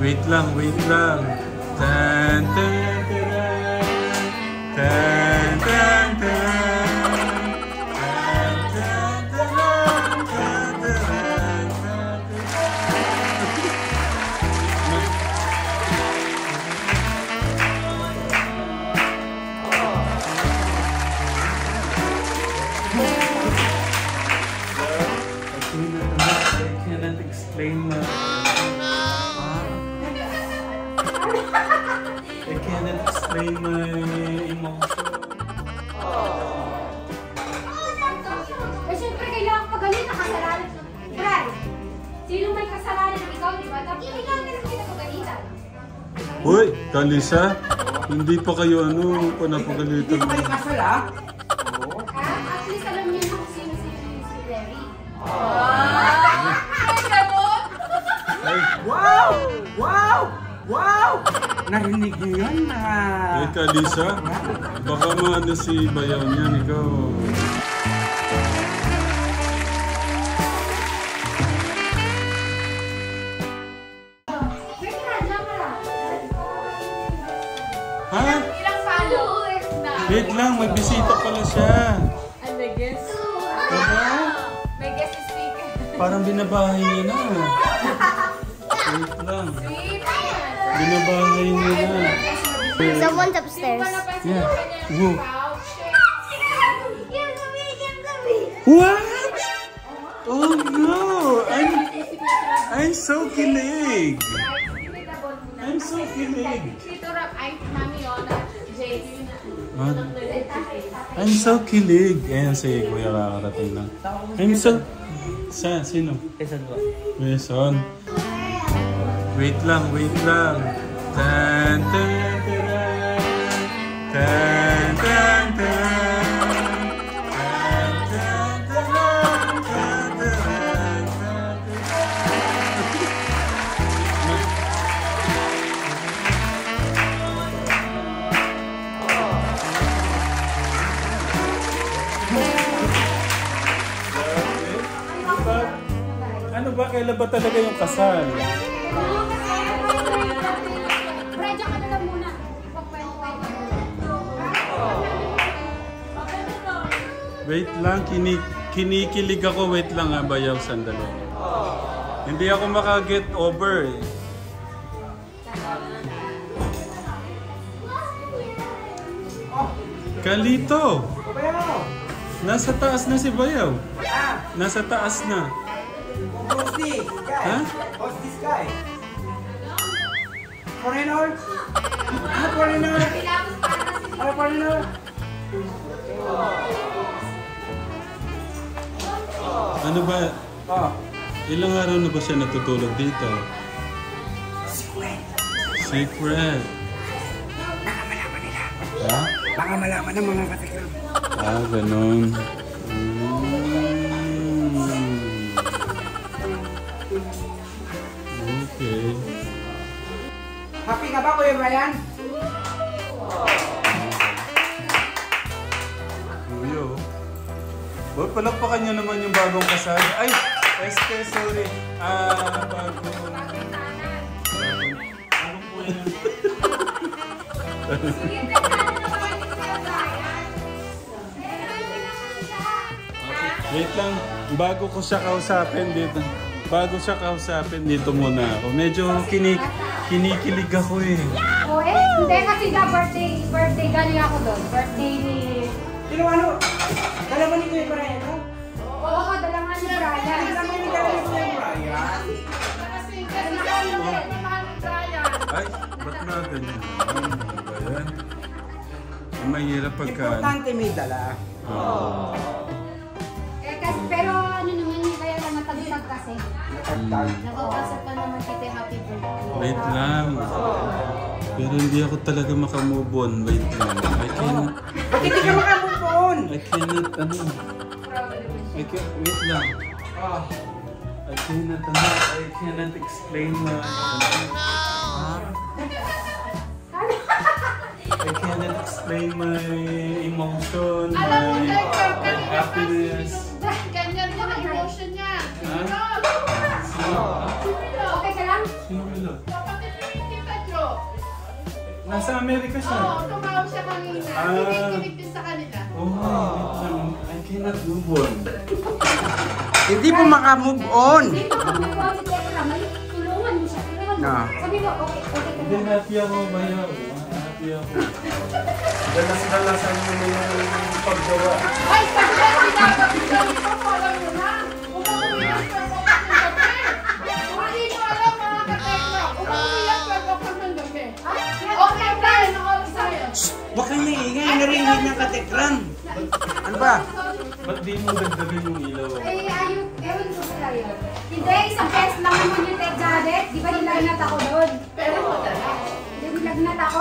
Wait lang, wait lang. Tan, tan, taran. Tan, tan, taran. Tan, tan, taran. Tan, taran. I cannot explain my... I cannot explain my emotion. Eh, syempre, kailangan pagalit na kasalanan. Brad, sino may kasalanan? Ikaw, di ba? Tapos kailangan na kita pagalitan. Uy, Kalisa, hindi pa kayo panapagalitan. Hindi pa kayo kasal, ha? At least alam niyo kung sino si Larry. Wow! Wow! Wow! Narinig niyo yun na... Eh, Kalisa, baka maano si Bayaw niyan, ikaw. Ha? Ilang followers na? Wait lang, may bisita pala siya. And the guest? Diba? May guest speaker. Parang binabahay niya na. Wait lang. Binabahay niya na. Someone's upstairs. Yeah. Whoa. What? Oh no! I'm so kilig. I'm so kilig. I'm so kilig. Ayan si Kuya kakarating lang. I'm so... Sino? Quezon po. Quezon. Wait lang, wait lang. Tan, tan, taran. Tan, tan, taran. Tan, tan, taran. Tan, taran. Ano ba? Kailan ba talaga yung kasal? Brad, ka na lang muna. Wait lang, kinikilig ako. Wait lang ha, Bayaw, sandali. Hindi ako makaget over eh. Kalito! Nasa taas na si Bayaw. Nasa taas na. Who's this guy? Ha? Who's this guy? Foreigner? Ano foreigner? Ano foreigner? Ano ba? Oh. Ilang araw na ba siya natutulog dito? Secret. Secret. Baka malaman nila. Ha? Baka malaman ng mga katikram. Ah, ganun. Okay. Happy ka ba, Kuya Brian? Kuyo. Ba't palakpakan niyo naman yung bagong kasal? Ay! Sorry. Bagong po yan. Wait lang. Bago ko siya kausapin dito. Muna ako. Medyo kinikilig ako eh. Oh, hindi kasi birthday galing ako doon. Birthday ni... Sino ano? Dalaman ni Kuya Brian, no? Oo, dalangan ni Brian. Dalaman ni Kuya Brian. Ay, ba't na ganyan? Ano ba yan? Mahirap pagka... Importante may dala. Pero ano naman yun, kaya lang matagtag kasi. Natagtag. Nakapasa pa naman kita happy birthday. Wait lang. Pero hindi ako talaga makamove on. Wait lang. Bakit hindi ka makamupon? Wait lang. I cannot explain my... I cannot explain my emotion, my happiness. Ganyan mo ang emotion niya. Ha? Okay ka lang? Sino kailan? Nasa Amerika siya. Oo, tumawag siya kanina. Kinikilig din sa kanila. Oh, wait lang. I cannot move on. Hindi po makamove on. Hindi mo kumuha si Tekla. May tulungan mo siya. Tulungan mo. Na. Sabi mo, okay, okay. Hindi, happy ako, bayaw. Happy ako. Dalas-dalasan mo na yung paggawa. Ay, pagkakit dapat ito. Alam mo na. Umuuwiyak ka sa gabi. Hindi mo alam mga katekla. Umuuwiyak ka ng gabi. Okay, Brian. Ang oras sa'yo. Huwag kang maingay. Narinig ng katekram. Ano ba? Ba't di mo dagdagan yung ilaw? Eh, ayun, ewan ko sa tayo. Hindi, isang beses lang naman yung Tech Jadet. Di ba nilagnat ako doon? Pero madala. Hindi, nilagnat ako.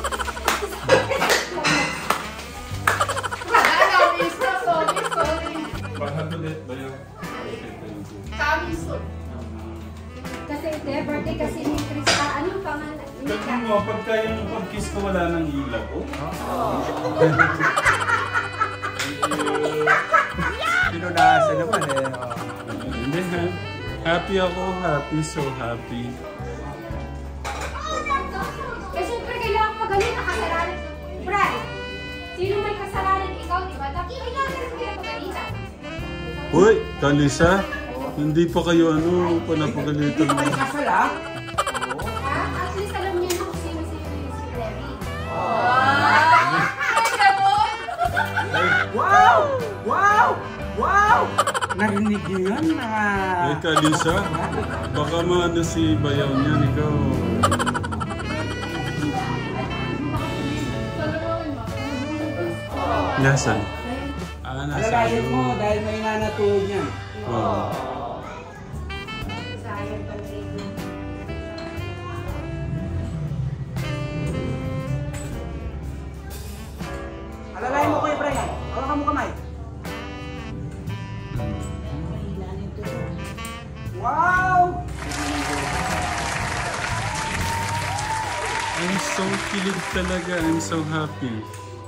Sorry. Bahag ulit, bayaw. Okay, thank you. Coming soon. Kasi, birthday kasi ni Krista. Anong pangalan? Tignan mo, pagka yung pag-kiss ko wala nang ilaw. Pinunasa naman eh. Hindi, happy ako, happy, so happy. Eh, syempre, kailangan magaling na kasalanan. Brad, sino may kasalanan? Ikaw, di ba? Tapos, kailangan rin kaya pagalitan. Uy, Kalisa, hindi pa kayo panapagalitan mo. Hindi kayo kasal ah. Ha? At least alam niyo na kung sino si Larry. Wow! Wow! Wow! Narinig niyo yun na... Eh, Kalisa, baka maano si bayaw niyan, ikaw. Nasaan? Nasa Alalayan mo dahil may nanatulog niyan. Oh. Sayang pag-ibig. Alalayan mo Kuya Brian. Hawakan mo kamay. Wow! I'm so kilig talaga. I'm so happy.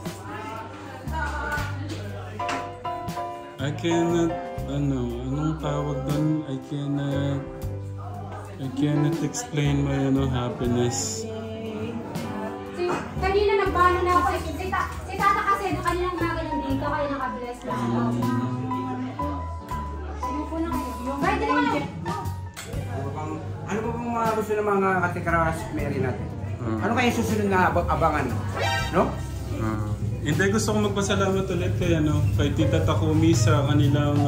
I cannot, anong tawag doon? I cannot explain my happiness. Kanina nagbano na ako. Si Tata kasi nung kanina nagalang dito, kaya nakabless na ako. Sinupo na kayo. Kahit din naman Ano ba bang mga gusto ng mga katikarawas Mary natin? Ano kaya susunod na abangan? No? Hindi, gusto ko magpasalamat ulit kay Tita Takumi sa kanilang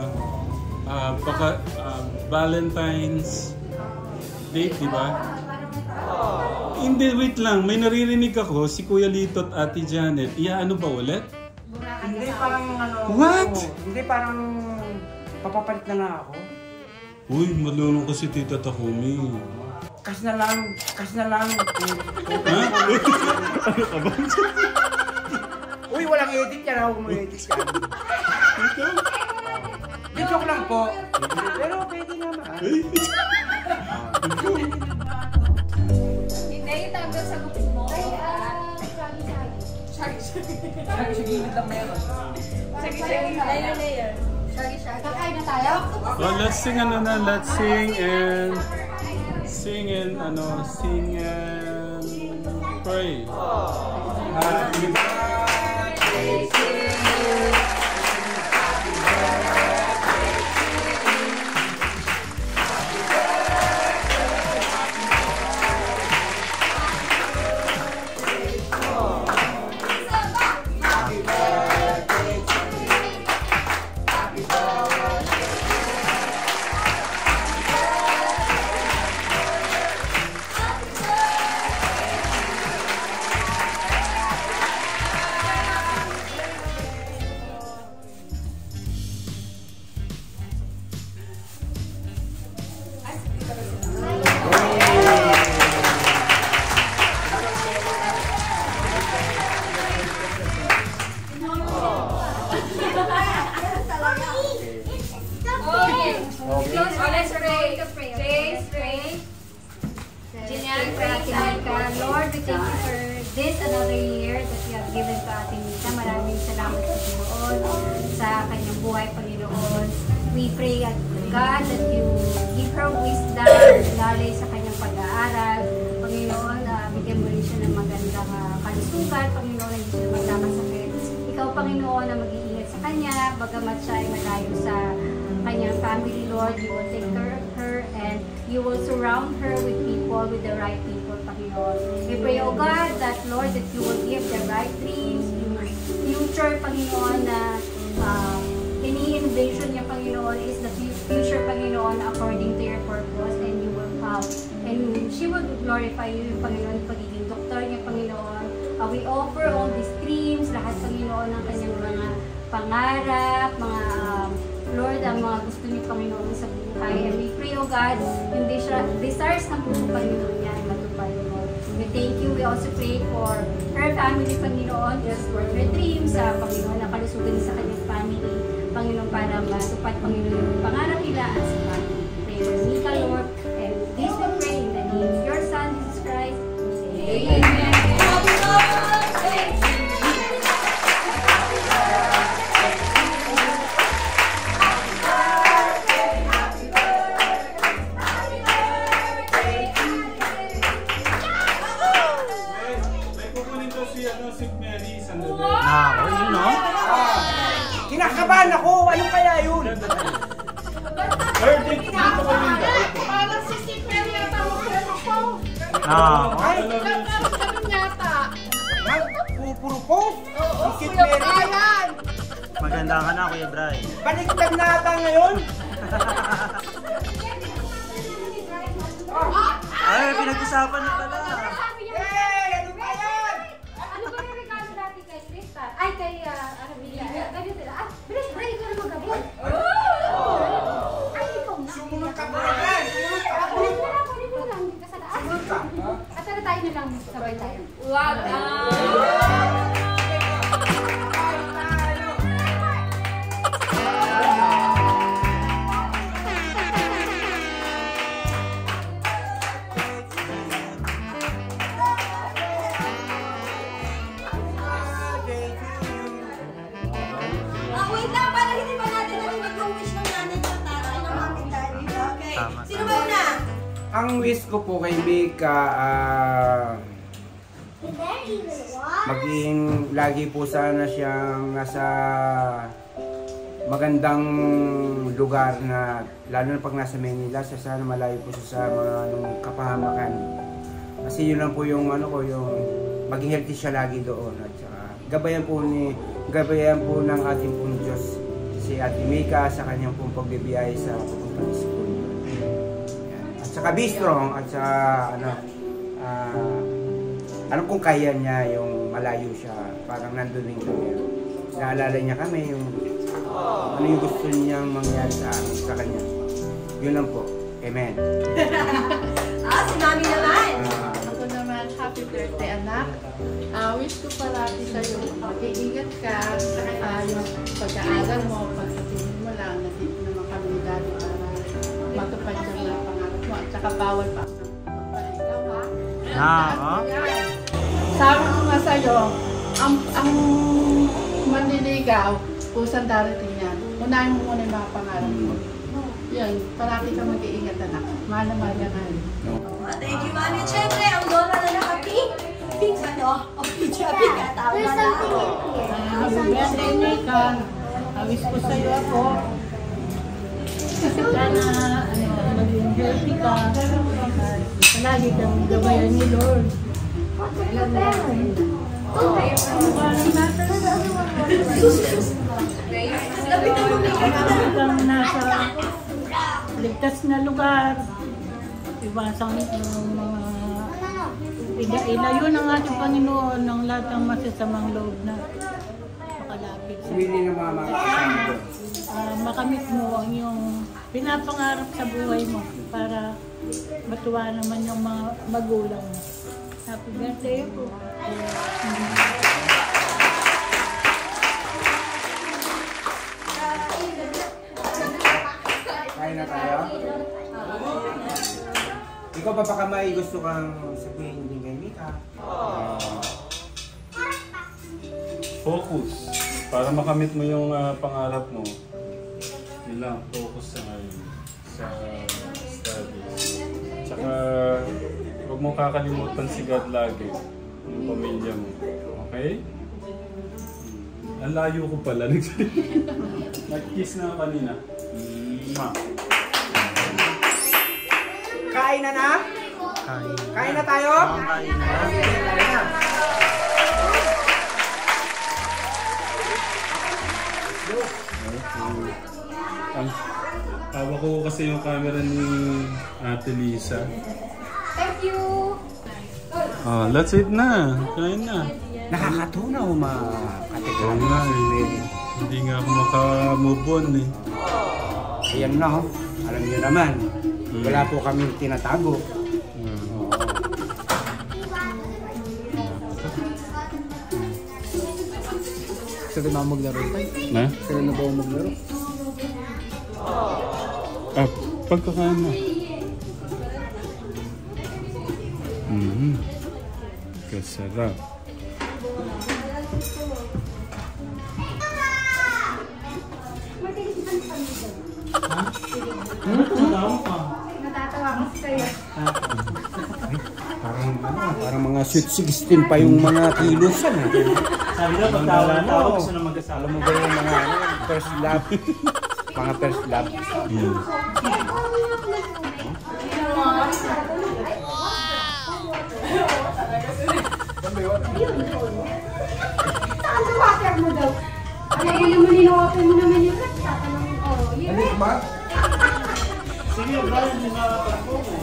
Valentine's date, di ba? Hindi, wait lang. May naririnig ako, si Kuya Lito at Ate Janet. Ano ba ulit? Hindi parang What? Hindi parang papapalit na lang ako. Uy, malulong ko si Tita Takumi. Kas na lang. Ha? Ano ka ba? Uy, walang edit yan. Huwag mo edit yan. Di joke lang po. Pero pwede naman. Hindi, itagod sa gupit mo. Sa gilid lang meron. Layer. Kakain na tayo? Well, let's sing let's sing and pray. Happy birthday to you. Let's pray. Lord, we thank you for this another year that you have given to Ate Mita. Maraming salamat sa Panginoon sa kanyang buhay, Panginoon. We pray, God, that you give her wisdom, lalay sa kanyang pag-aaral. Panginoon, bigyan mo rin siya ng maganda God, Panginoon, na hindi siya magkakasakit. Ikaw, Panginoon, na mag-iingat sa kanya, bagamat siya ay malayo sa kanyang family, Lord, you will take care of her and you will surround her with people, with the right people, Panginoon. We pray, O God, that, Lord, that you will give the right dreams, future, Panginoon, na ini-invasion niya, Panginoon, is the future, Panginoon, according to your purpose, and you will help. And she will glorify you, Panginoon, pagiging doktor niya, Panginoon. We offer all these dreams, lahat, Panginoon, ng kanyang mga pangarap, mga Lord, ang mga gusto niyo, Panginoon, sa buhay. And we pray, O God, yung desires ng puso, Panginoon niya ay matupad, Lord. We thank you. We also pray for her family, Panginoon, just for her dreams, Panginoon, na kalusugan sa kanyang family, Panginoon, para matupad, Panginoon, yung pangarap nila at sa family. Pray for Mika, Lord, and this we pray in the name of your Son, Jesus Christ. Amen. Kinakabahan ako! Ano kaya yun? Parang si St. Mary ang tawag ko. Ay! Ganun yata. Puro po? Oo, Si St. Kuya Mary? Brian. Maganda ka na, Kuya Bray. Baliktad na ata ngayon? Ay, pinag-usapan na pala. Hey! Ano ba yan? Ano ba yung regalo natin kay Krista? Ay, kay Arabia. Ganito lang. Bilis, Bray, ikaw na mag-abot. Ay, ikaw na. Sumunod ka muna yan! Sumunod ka! Kunin mo lang. Dito sa taas. Sumunod ka! At ano tayo na lang, sabay tayo. Wait lang, para hindi ba natin narinig yung wish ng nanay ng tatay ng mami daddy? Okay. Tama. Sino ba una? Ang wish ko po kay Mika, maging lagi po sana siyang nasa magandang lugar na, lalo na pag nasa Manila, sana malayo po siya sa mga kapahamakan. Kasi yun lang po yung ano ko, yung maging healthy siya lagi doon. At saka gabayan po ng ating pong Diyos si Ate Mika sa kanyang pong pagbibiyay sa papuntang school. At saka be strong at saka alam kong kaya niya yung malayo siya, parang nandun rin kami. Naalala niya kami yung ano yung gusto niyang mangyari sa kanya. Yun lang po. Amen. Si mami naman. Ako naman, happy birthday, anak. Wish ko parati sa'yo, mag-iingat ka, yung pag-aaral mo, pagsasabihin mo lang, nandito naman kami dati para matupad yung mga pangarap mo. At saka bawal pa ang pagpaligaw, ha? Sabi ko nga sa'yo, ang manliligaw, kusang darating yan. Unahin mo muna yung mga pangarap mo. Yan, parati ka mag-iingat, anak. Mahal na mahal ka nga. Thank you, mami. At syempre, ang Dora na naka-pink. Pink ano? O pink ka. Tawag There's na something lang. in here. Happy birthday, Mika. Wish ko sa'yo ako. Sana, maging healthy ka. Palagi kang gabayan ni Lord. What are your parents? Palagi kang nasa ligtas na lugar. Iwasan mga ilayo ng ating Panginoon ng lahat ng masasamang loob na makalapit sa Hindi ng mga kasama ko. makamit mo ang iyong pinapangarap sa buhay mo para matuwa naman yung mga magulang mo. Happy birthday po. Kain na tayo? Ikaw pa baka may gusto kang sabihin din kay Mika? Focus. Para makamit mo yung pangarap mo. Yun lang, focus sa ngayon. Sa studies. Tsaka, huwag mo kakalimutan si God lagi. ng pamilya mo. Okay? Ang layo ko pala. Nag-kiss na kanina. Kain na na? Kain na tayo? Kain na. Hawak ko kasi yung camera ni Ate Lisa. Thank you! Oh, let's eat na. Kain na. Nakakatunaw mga Oo kategory. nga eh. Hindi nga ako maka-move on eh. Ayan na ho. Alam niyo naman. Wala po kami tinatago. Saan na maglaro? Na? Saan na ba ako maglaro? Ah, pagkakain na. Kasarap. Natatawa ko sa'yo. Parang mga sweet 16 pa yung mga kilos yan. Sabi daw, pagtawa-tawa, gusto na mag-asawa. Alam mo ba yung mga first love? Mga first love. Saan sa water mo daw? Ano mo naman inawapan mo naman yung rat? Tatanong ko. Yun. Sige, Brian, hindi makapag-focus.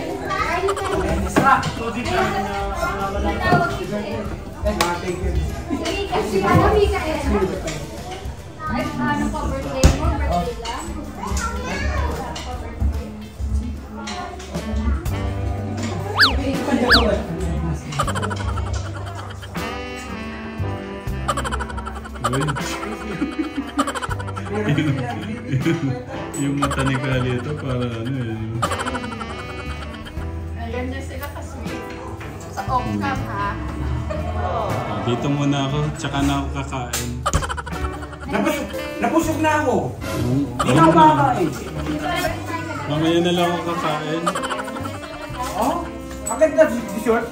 Si ano, Mikael? Ay, ano pa birthday mo? Birthday lang? Yung mata ni Kali ito para ano eh. Ganda sila ka-sweet. Sa off-cam ha. Dito muna ako, tsaka na ako kakain. Napusog na ako. Hindi Oo na ako na. kakain. Mamaya na lang ako kakain. Oh, agad na dessert.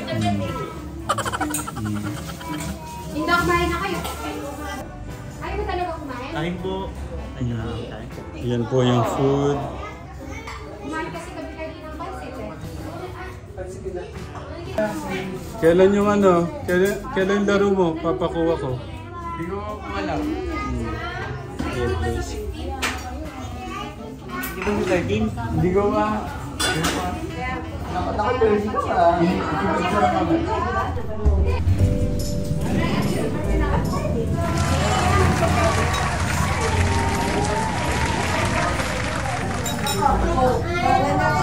Hindi ako kumain na kayo. Ayaw mo talaga kumain? Kain po. Ayun na, kain. Yan po yung food. Kumain kasi gabi kayo ng pansit eh. Kailan yung ano? Kailan laro mo? Papakuha ko. Hindi ko alam. Hindi ba yung 13? Hindi ko ba? Naka-30 ka ba? Oh,